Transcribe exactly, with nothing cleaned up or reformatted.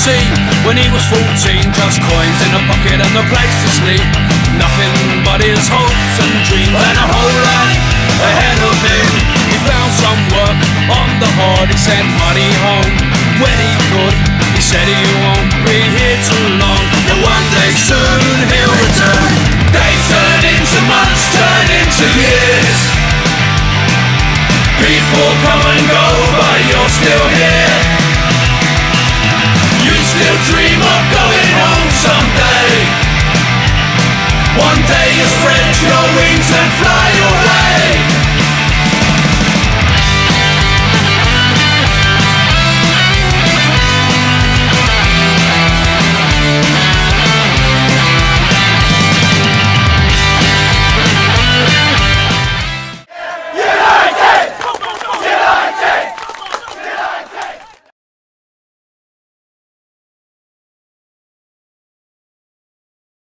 sea when he was fourteen. Just coins in a pocket and a place to sleep. Nothing but his hopes and dreams and a whole life ahead of him. He found some work on the hard, he sent money home when he could. He said he won't be here too long, but one day soon he'll return. Days turn into months, turn into years. People come and go, but you're still here. You still dream of going home someday. One day you spread your wings and fly.